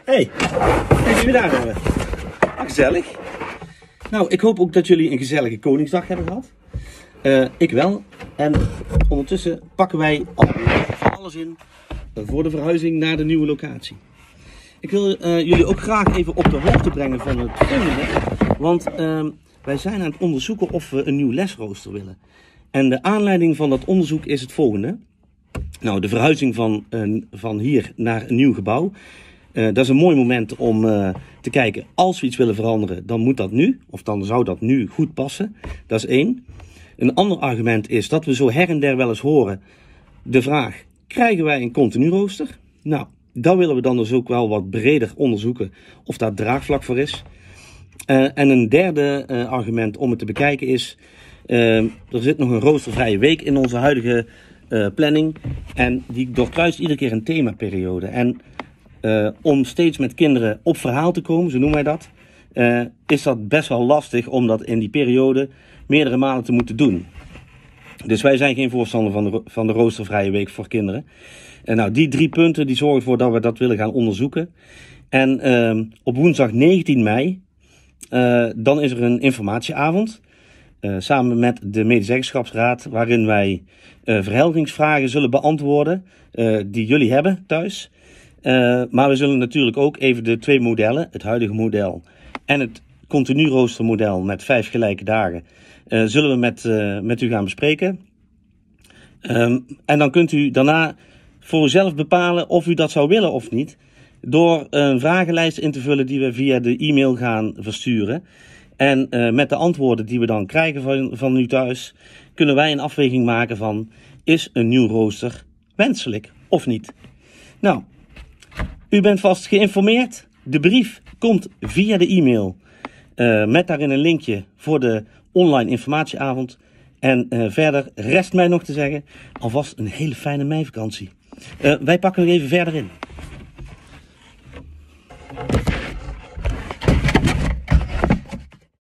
Hey, wat jullie daar hebben? Gezellig. Nou, ik hoop ook dat jullie een gezellige Koningsdag hebben gehad. Ik wel. En ondertussen pakken wij van alles in voor de verhuizing naar de nieuwe locatie. Ik wil jullie ook graag even op de hoogte brengen van het volgende. Want wij zijn aan het onderzoeken of we een nieuw lesrooster willen. En de aanleiding van dat onderzoek is het volgende. Nou, de verhuizing van hier naar een nieuw gebouw. Dat is een mooi moment om te kijken, als we iets willen veranderen, dan moet dat nu. Of dan zou dat nu goed passen. Dat is één. Een ander argument is dat we zo her en der wel eens horen de vraag, krijgen wij een continu rooster? Nou, dat willen we dan dus ook wel wat breder onderzoeken of daar draagvlak voor is. En een derde argument om het te bekijken is, er zit nog een roostervrije week in onze huidige planning. En die doorkruist iedere keer een themaperiode. En om steeds met kinderen op verhaal te komen, zo noemen wij dat, is dat best wel lastig om dat in die periode meerdere malen te moeten doen. Dus wij zijn geen voorstander van de roostervrije week voor kinderen. Nou, die 3 punten die zorgen ervoor dat we dat willen gaan onderzoeken. En op woensdag 19 mei, dan is er een informatieavond. Samen met de medezeggenschapsraad, waarin wij verheldingsvragen zullen beantwoorden die jullie hebben thuis. Maar we zullen natuurlijk ook even de 2 modellen, het huidige model en het continu roostermodel met 5 gelijke dagen, zullen we met u gaan bespreken. En dan kunt u daarna voor uzelf bepalen of u dat zou willen of niet, door een vragenlijst in te vullen die we via de e-mail gaan versturen. En met de antwoorden die we dan krijgen van u thuis, kunnen wij een afweging maken van, is een nieuw rooster wenselijk of niet? Nou, u bent vast geïnformeerd. De brief komt via de e-mail met daarin een linkje voor de online informatieavond. En verder rest mij nog te zeggen, alvast een hele fijne meivakantie. Wij pakken nog even verder in.